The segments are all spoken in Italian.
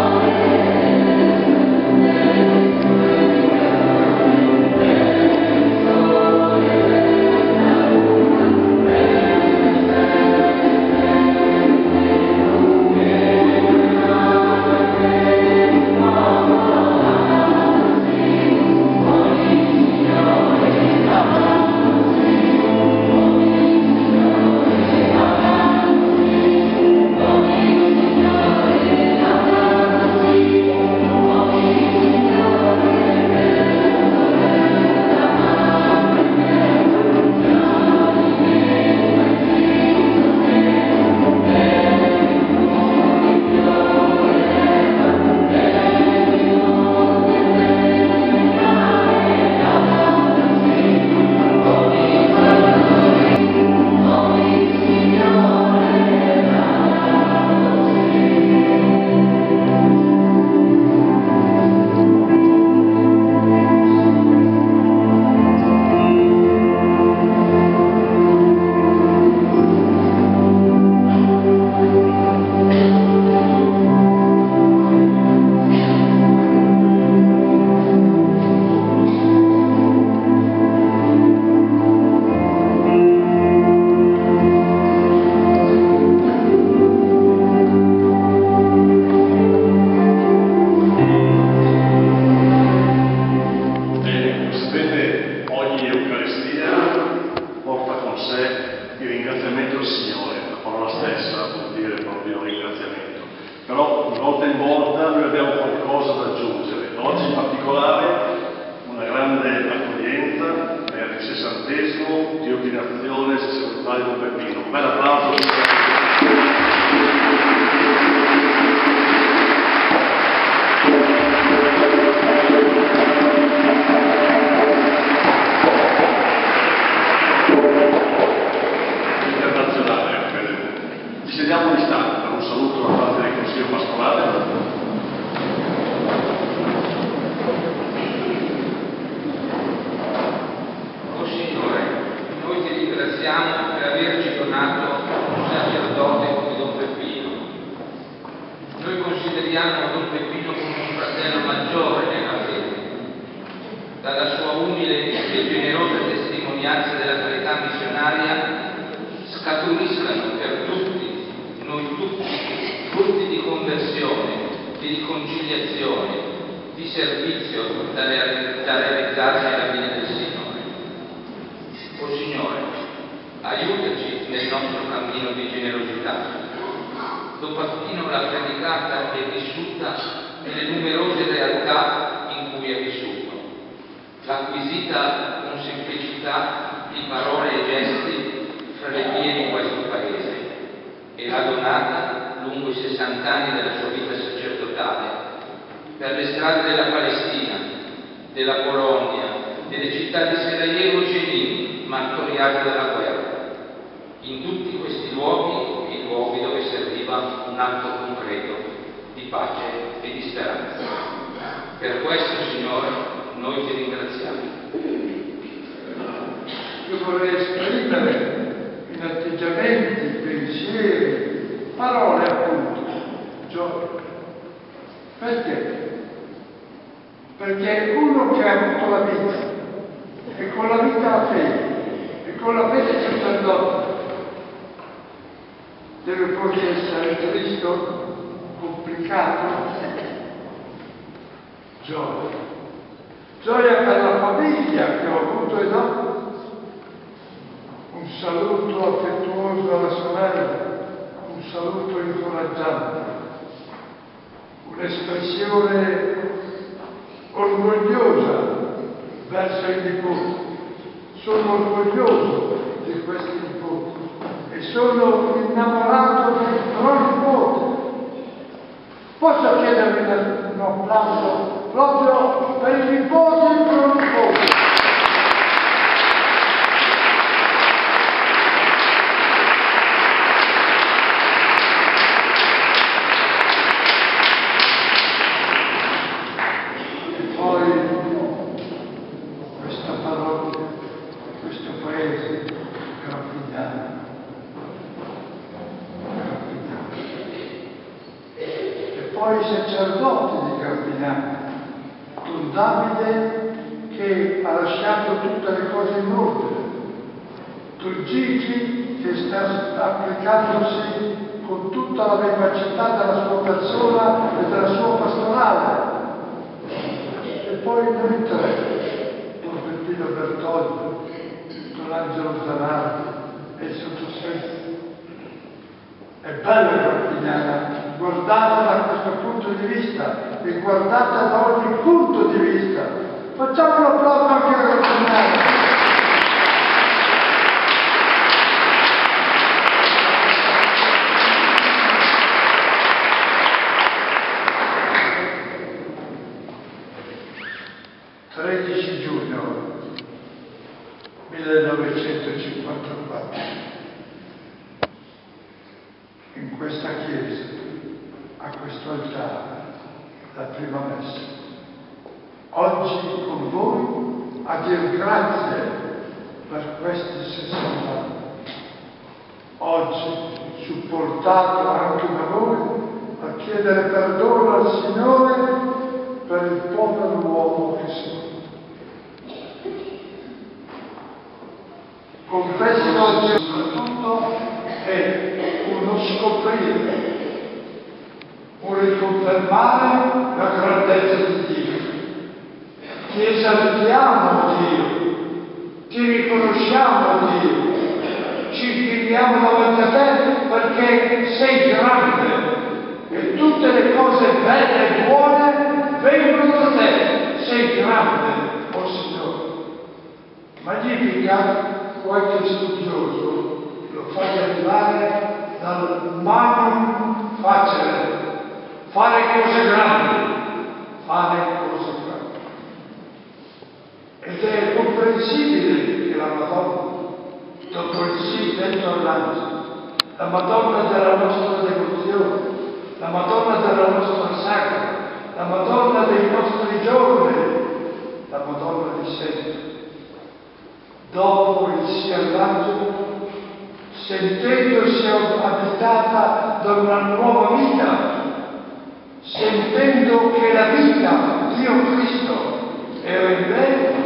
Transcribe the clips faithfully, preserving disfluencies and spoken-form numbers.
Però di volta in volta noi abbiamo qualcosa da aggiungere. Oggi in particolare una grande accoglienza per il sessantesimo di ordinazione sacerdotale di Don Peppino. Un bel applauso. Sediamo di stanza per un saluto da parte del Consiglio Pastorale. Oh Signore, noi ti ringraziamo per averci donato un sacerdote come Don Peppino. Noi consideriamo Don Peppino come un fratello maggiore nella fede. Dalla sua umile e generosa testimonianza della carità missionaria scaturiscano per tutti noi tutti frutti di conversione, di riconciliazione, di servizio da, real da realizzare nella vita del Signore. O Signore, aiutaci nel nostro cammino di generosità. Don Peppino l'ha predicata e vissuta nelle numerose realtà in cui è vissuto. L'ha acquisita con semplicità di parole e gesti fra le vie di questo Paese e l'ha donata lungo i sessant'anni della sua vita sacerdotale per le strade della Palestina, della Polonia, delle città di Sarajevo e Jenin, martoriate dalla guerra. In tutti questi luoghi, i luoghi dove serviva un atto concreto di pace e di speranza. Per questo, Signore, noi ti ringraziamo. Io vorrei esprimere in atteggiamenti, pensieri, parole appunto, gioia. Perché? Perché uno che ha avuto la vita, e con la vita la fede, e con la fede il sacerdote, deve poi essere Cristo complicato. Gioia. Gioia per la famiglia che ho avuto e dopo. Un saluto affettuoso alla sorella, un saluto incoraggiante, un'espressione orgogliosa verso i nipoti. Sono orgoglioso di questi nipoti e sono innamorato del pronipote. Posso chiedervi un applauso proprio per i nipoti e i pronipoti? Poi poi i sacerdoti di Carpignano, con Davide che ha lasciato tutte le cose in ordine, con Gigi che sta applicandosi con tutta la vivacità della sua persona e della sua pastorale, e poi noi tre, Don Peppino Bertoldo, Don Angelo Zanardi e il sottoscritto. È bella Carpignana, guardatela da questo punto di vista e guardatela da ogni punto di vista. Facciamo un applauso anche a Carpignana. tredici giugno millenovecentocinquantaquattro. In questa chiesa, a questo altare, la prima messa. Oggi con voi a dir grazie per questi sessanta anni. Oggi supportato anche da voi a chiedere perdono al Signore per il povero uomo che sono. Confesso oggi soprattutto è uno scoprire, un riconfermare la grandezza di Dio. Ti esaltiamo Dio, ti riconosciamo Dio, ci filiamo davanti a te perché sei grande e tutte le cose belle e buone vengono da te, sei grande, oh Signore. Magnifica qualche studioso lo fai arrivare dal magnum facere, fare cose grandi, fare cose grandi. Ed è comprensibile che la Madonna, dopo il sì detto all'angelo, la Madonna della nostra devozione, la Madonna della nostra sacra, la Madonna dei nostri giorni, la Madonna di sempre, dopo il sì all'angelo, sentendosi abitata da una nuova vita, sentendo che la vita, Dio Cristo, era in lei,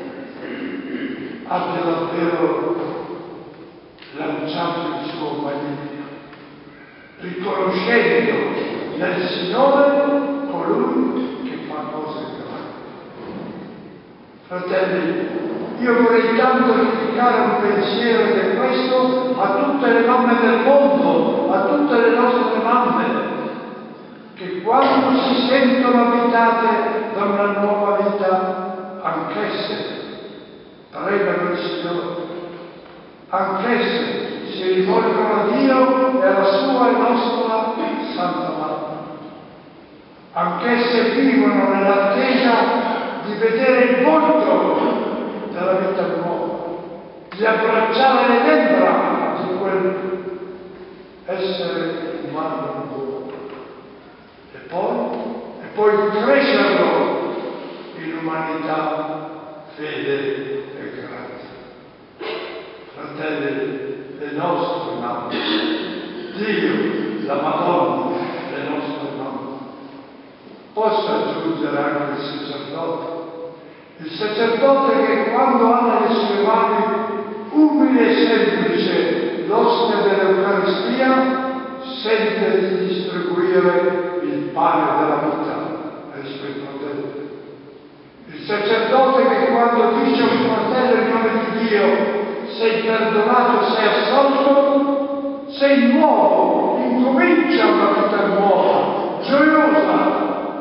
abbia davvero lanciato il suo magnifico, riconoscendo nel Signore colui che fa cose grandi. Fratelli, io vorrei tanto dedicare un pensiero ed è questo a tutte le mamme del mondo, a tutte le nostre mamme, che quando si sentono abitate da una nuova vita, anch'esse pregano il Signore, anch'esse si rivolgono a Dio e alla sua e nostra Santa Madre, anch'esse vivono nell'attesa di vedere il volto della vita nuova, di abbracciare le membra di quel essere umano nuovo e poi, e poi crescerlo in umanità, fede e grazia. Fratelli, le nostre mamme, Dio, la Madonna, le nostre mamme. Posso aggiungere anche il sacerdote? Il sacerdote che quando ha nelle sue mani umile e semplice l'ostia dell'Eucaristia sente di distribuire il pane della vita ai suoi fratelli. Il sacerdote che quando dice a un fratello in nome di Dio sei perdonato, sei assolto, sei nuovo, incomincia una vita nuova, gioiosa.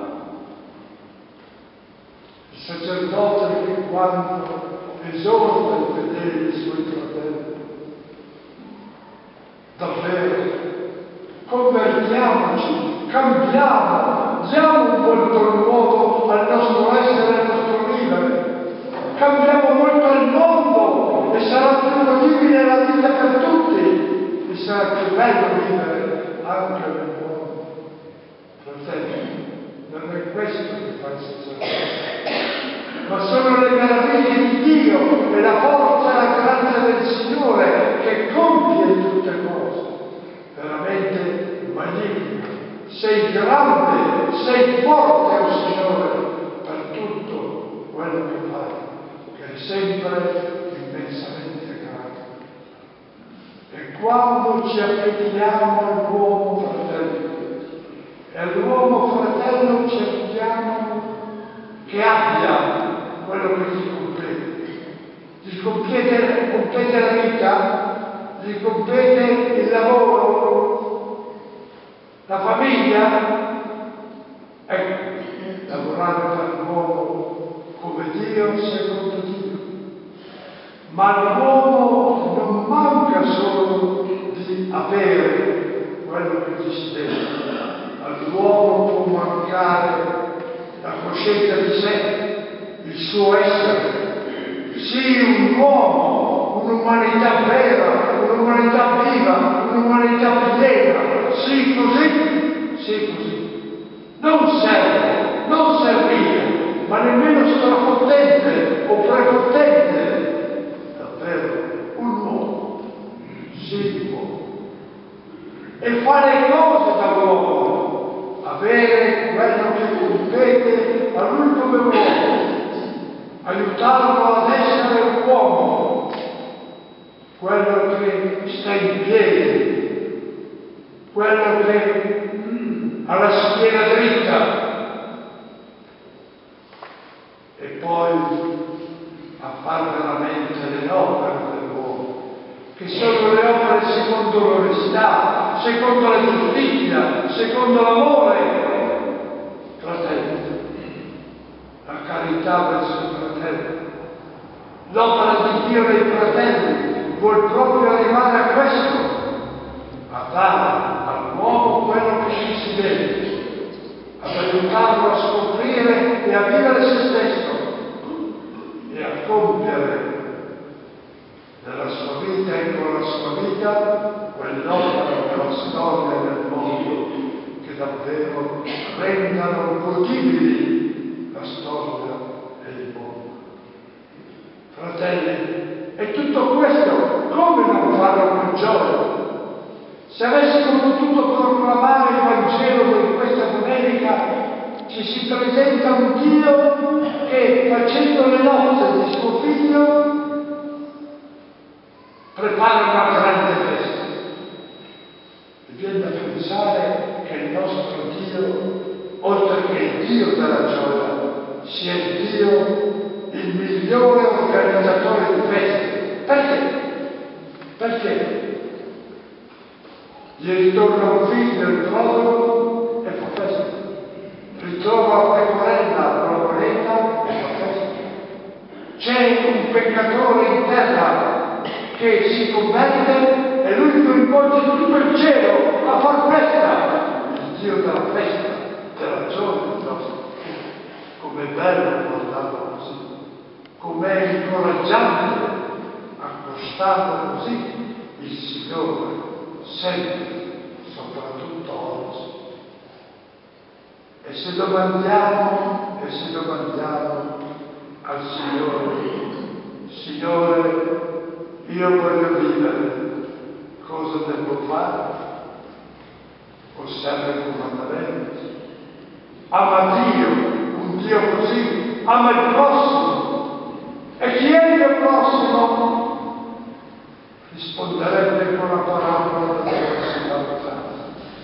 Il sacerdote che quando esorta il fedele dei suoi fratelli, davvero, convertiamoci, cambiamo, diamo un volto nuovo al nostro essere e al nostro vivere, cambiamo molto il mondo e sarà più godibile la vita per tutti e sarà più bello vivere anche nel mondo. Fratelli, non è questo che fa il sacerdote, ma sono le meraviglie di Dio e la forza e la grazia del Signore che compie tutte cose. Veramente magnifico. Sei grande essere immensamente grato. E quando ci appetiamo all'uomo fratello, e all'uomo fratello cerchiamo che abbia quello che gli compete, gli compete, compete la vita, gli compete il lavoro, la famiglia. Ecco, lavorare per l'uomo come Dio, secondo Dio. Ma l'uomo non manca solo di avere quello che gli si deve. All'uomo può mancare la coscienza di sé, il suo essere. Sì, un uomo, un'umanità vera, un'umanità viva, un'umanità piena. Sì, così, sì, così. Non serve, non servire, ma nemmeno strapotente o prepotente. Davvero, un uomo, sì, uomo. E fare cose da uomo, avere quello che compete a lui come uomo, aiutarlo ad essere un uomo, quello che sta in piedi, quello che mm, ha la schiena dritta, e poi a fare veramente le opere dell'uomo, che sono le opere secondo l'onestà, secondo la giustizia, secondo l'amore. Fratelli, la carità verso i fratelli, l'opera di Dio nei fratelli vuol proprio arrivare a questo, a dare all'uomo quello che gli si deve, ad aiutarlo a scoprire e a vivere se stesso e a compiere nella sua vita e con la sua vita quell'opera della storia del mondo che davvero rendano godibili la storia e il mondo. Fratelli, e tutto questo come non farlo con gioia? Se avessimo potuto proclamare il Vangelo di questa domenica, ci si presenta un Dio che, facendo le nozze di suo figlio, prepara una grande festa. E viene a pensare che il nostro Dio, oltre che il Dio della gioia, sia il Dio, il migliore organizzatore di feste. Perché? Perché? Gli ritorna un figlio, il prodigo, e fa festa. Ritrova la pecorella, la moneta, e fa festa. C'è un peccatore in terra che si converte e lui coinvolge tutto il cielo a far festa. Il Dio della festa, della gioia del nostro. Com'è bello guardarlo così, com'è incoraggiante accostarlo così il Signore, sempre, soprattutto oggi. E se domandiamo, e se domandiamo al Signore, Signore, io voglio vivere, cosa devo fare? Osserva i comandamenti. Ama Dio, un Dio così, ama il prossimo. E chi è il mio prossimo? Risponderebbe con la parabola della prossima vacanza.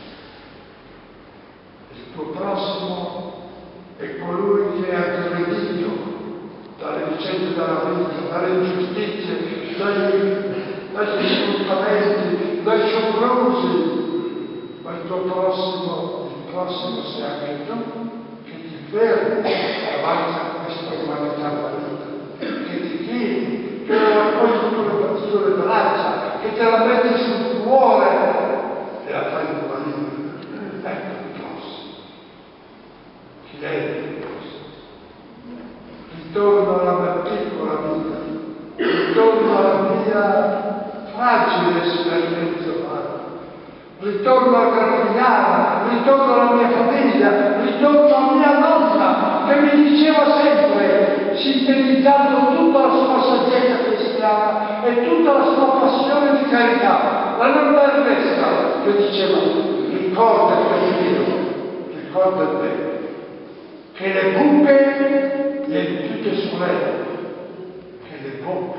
Il tuo prossimo è colui che è aggredito dalle vicende della vita, dalle ingiustizie, dagli, dagli sfruttamenti, dai soprusi. Ma il tuo prossimo, il prossimo sei anche tu, che ti fermi davanti a questa umanità maligna, che ti chini, che la raccogli sulle braccia, che te la metti sul cuore e la fai guarire. Ecco il prossimo. Chi è il prossimo? Ritorno alla mia piccola vita, ritorno alla mia fragile esperienza umana, ritorno a Graffignana, ritorno alla mia famiglia, ritorno a mia nonna che mi diceva sempre, sintetizzando tutta la sua saggezza cristiana e tutta la sua passione di carità, la nonna Ernesto che diceva, ricordati Dio, ricordati che le buche le impute su lei, che le buche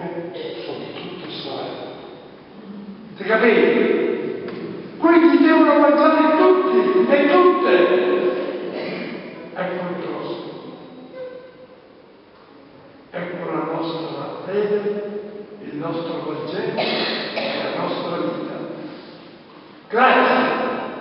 capite? Quindi devono mangiare tutti e tutte. Ecco il grosso. Ecco la nostra fede, il nostro Vangelo e la nostra vita. Grazie.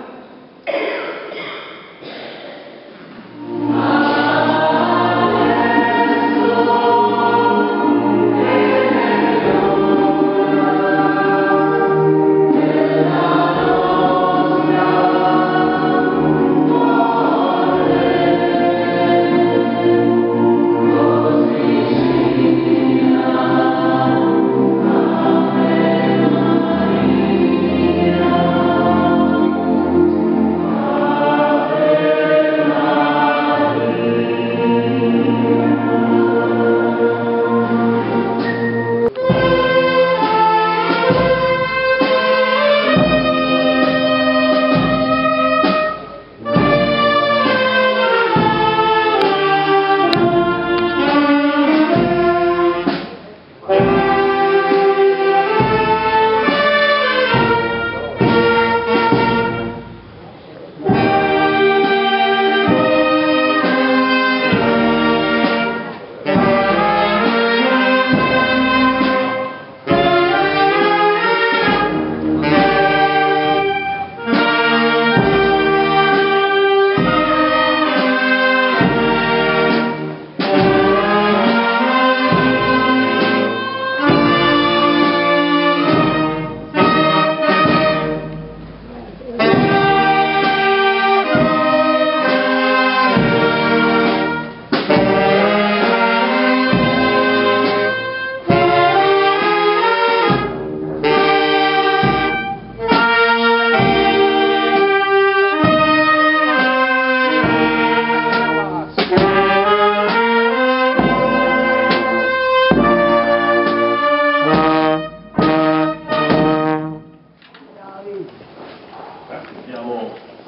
Abbiamo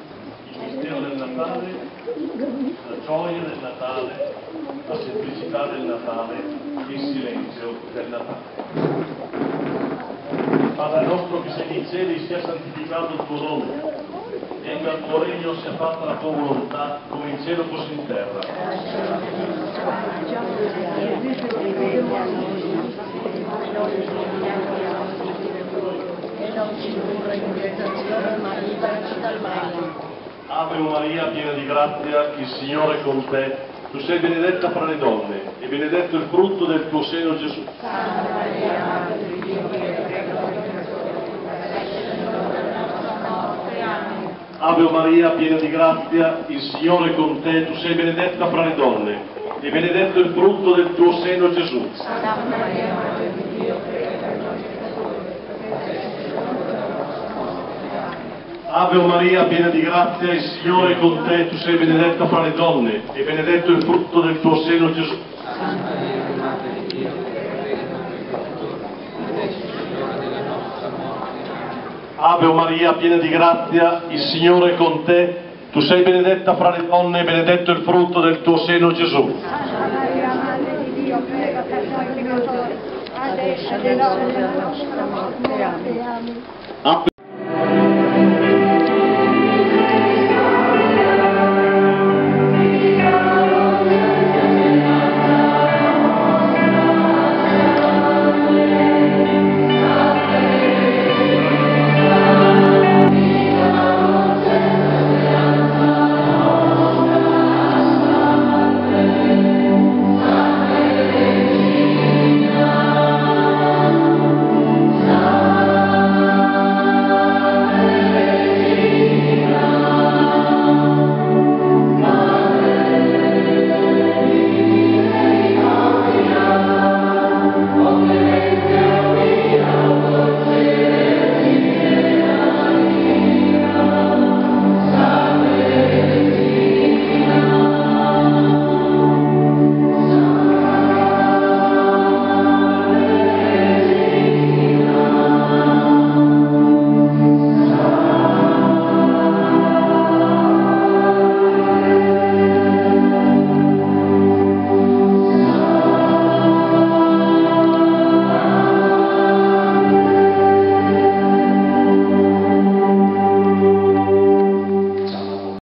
il mistero del Natale, la gioia del Natale, la semplicità del Natale, il silenzio del Natale. Padre nostro che sei nei cieli, sia santificato il tuo nome, venga il tuo regno, sia fatta la tua volontà, come in cielo così in terra. Ave Maria, piena di grazia, il Signore è con te. Tu sei benedetta fra le donne, e benedetto il frutto del tuo seno, Gesù. Santa Maria, Madre di Dio, prega per noi peccatori. Ave Maria, piena di grazia, il Signore è con te. Tu sei benedetta fra le donne, e benedetto il frutto del tuo seno, Gesù. Santa Maria, Madre di Dio, prega per noi peccatori. Ave Maria, piena di grazia, il Signore è con te, tu sei benedetta fra le donne, e benedetto il frutto del tuo seno, Gesù. Santa Maria, Madre di Dio, prega per noi peccatori, adesso è l'ora della nostra morte. Ave Maria, piena di grazia, il Signore è con te, tu sei benedetta fra le donne, e benedetto il frutto del tuo seno, Gesù. Santa Maria, Madre di Dio, prega per noi peccatori, adesso è l'ora della nostra morte. Amen.